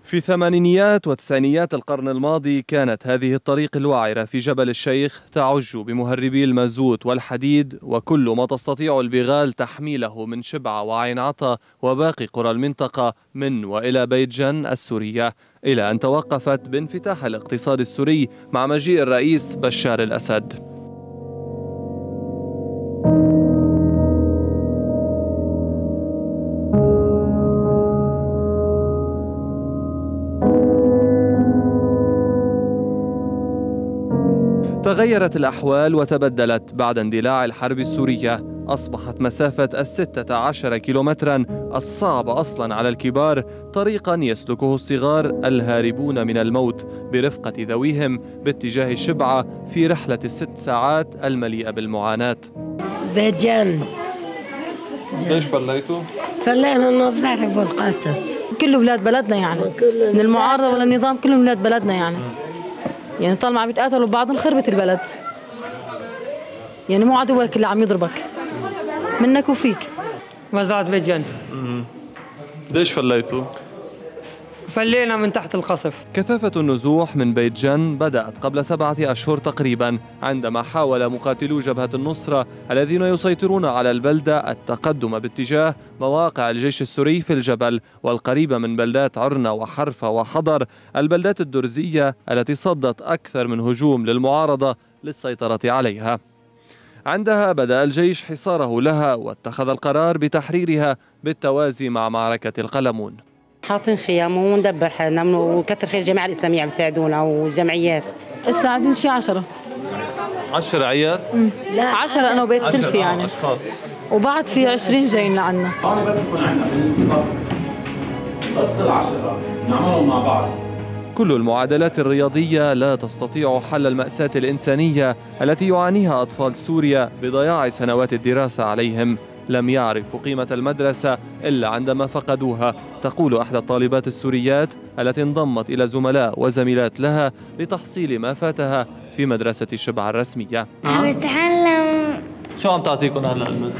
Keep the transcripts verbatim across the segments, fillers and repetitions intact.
في ثمانينيات وتسعينيات القرن الماضي كانت هذه الطريق الوعرة في جبل الشيخ تعج بمهربي المازوت والحديد وكل ما تستطيع البغال تحميله من شبعة وعين عطا وباقي قرى المنطقة من وإلى بيت جن السورية، إلى أن توقفت بانفتاح الاقتصاد السوري مع مجيء الرئيس بشار الأسد. تغيرت الأحوال وتبدلت بعد اندلاع الحرب السورية. أصبحت مسافة الستة عشر كيلومترا الصعب أصلا على الكبار طريقا يسلكه الصغار الهاربون من الموت برفقة ذويهم باتجاه الشبعة في رحلة الست ساعات المليئة بالمعاناة. بيت جن. ليش فليتوا؟ فلينا النظارة والقصف. كله بلاد بلدنا يعني، من المعارضة ولا النظام كلهم بلاد بلدنا يعني. يعني طالما عم بيتقاتلوا ببعض خربت البلد. يعني مو عدوك اللي عم يضربك منك وفيك. مزرعة بيت جن. ليش فليتوا؟ فلينا من تحت القصف. كثافة النزوح من بيت جن بدأت قبل سبعة أشهر تقريبا، عندما حاول مقاتلو جبهة النصرة الذين يسيطرون على البلدة التقدم باتجاه مواقع الجيش السوري في الجبل والقريبة من بلدات عرنة وحرفة وحضر، البلدات الدرزية التي صدت أكثر من هجوم للمعارضة للسيطرة عليها. عندها بدأ الجيش حصاره لها واتخذ القرار بتحريرها بالتوازي مع معركة القلمون. حاطين خيام وندبر حالنا وكثر خير الجماعة الإسلامية عم يساعدونا والجمعيات. هسه قاعدين شي عشرة. عشر عيال؟ لا عشرة أنا وبيت سلفي يعني. أشخاص. وبعد في عشرين جايين لعنا. هون بس يكون عندنا قصد. بس العشرة نعملهم مع بعض. كل المعادلات الرياضية لا تستطيع حل المأساة الإنسانية التي يعانيها أطفال سوريا بضياع سنوات الدراسة عليهم. لم يعرفوا قيمة المدرسة إلا عندما فقدوها، تقول إحدى الطالبات السوريات التي انضمت إلى زملاء وزميلات لها لتحصيل ما فاتها في مدرسة الشبعة الرسمية. عم بتعلم. شو عم تعطيكم هلا المس؟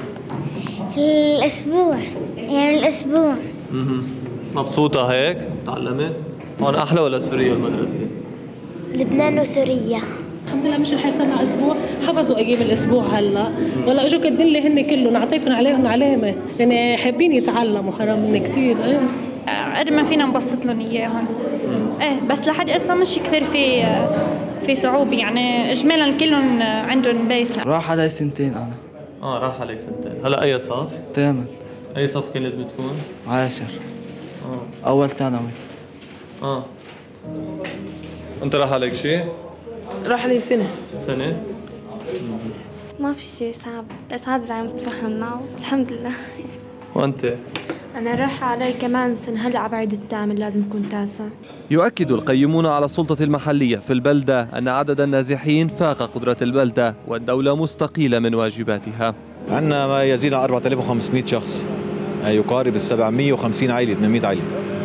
الأسبوع، يعني الأسبوع. مبسوطة هيك؟ تعلمت؟ هون أحلى ولا سوريا المدرسة؟ لبنان وسوريا. الحمد لله مش الحال صرنا اسبوع حفظوا اجيب الاسبوع هلا ولا اجوا كاتبين لي هن كلهم اعطيتهم عليهم علامه يعني حابين يتعلموا حرام من كثير. ايه قد ما فينا نبسط لهم اياهم. ايه بس لحد هسه مش كثير في في صعوبه يعني اجمالا كلهم عندهم بيس. راح علي سنتين انا. اه راح عليك سنتين. هلا اي صف؟ تامن. اي صف كان لازم تكون؟ عاشر. اه اول ثانوي. اه انت راح عليك شيء؟ راح لي سنة. سنة؟ ما في شيء صعب، بس عاد عم تفهمنا الحمد لله. وأنت؟ أنا راح علي كمان سنة، هلا على بعيد الثامن لازم أكون تاسع. يؤكد القيمون على السلطة المحلية في البلدة أن عدد النازحين فاق قدرة البلدة والدولة مستقيلة من واجباتها. عندنا ما يزيد عن أربعة آلاف وخمسمئة شخص، يقارب ال سبعمئة وخمسين عائلة ثمانمئة عائلة.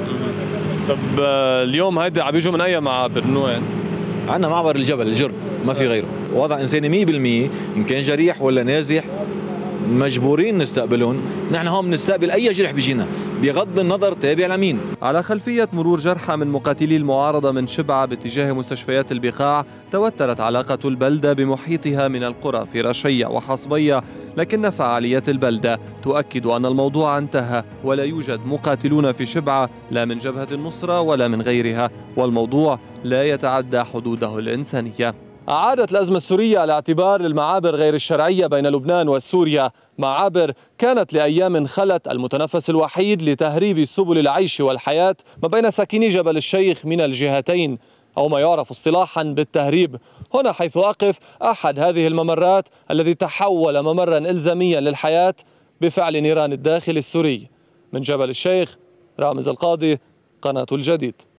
طب اليوم هيدا عم يجوا من أي معابر؟ من وين؟ عندنا معبر الجبل الجرب ما في غيره، وضع إنساني مئة بالمئة، إن كان جريح ولا نازح مجبورين نستقبلهم. نحن هون بنستقبل أي جرح بيجينا بغض النظر تابع لمين. على خلفية مرور جرحى من مقاتلي المعارضة من شبعة باتجاه مستشفيات البقاع، توترت علاقة البلدة بمحيطها من القرى في رشية وحصبية، لكن فعاليات البلدة تؤكد أن الموضوع انتهى ولا يوجد مقاتلون في شبعة لا من جبهة النصرة ولا من غيرها، والموضوع لا يتعدى حدوده الإنسانية. أعادت الأزمة السورية الاعتبار للمعابر غير الشرعية بين لبنان وسوريا، معابر كانت لأيام خلت المتنفس الوحيد لتهريب سبل العيش والحياة ما بين ساكني جبل الشيخ من الجهتين، أو ما يعرف اصطلاحا بالتهريب. هنا حيث أقف أحد هذه الممرات الذي تحول ممرا إلزاميا للحياة بفعل نيران الداخل السوري. من جبل الشيخ، رامز القاضي، قناة الجديد.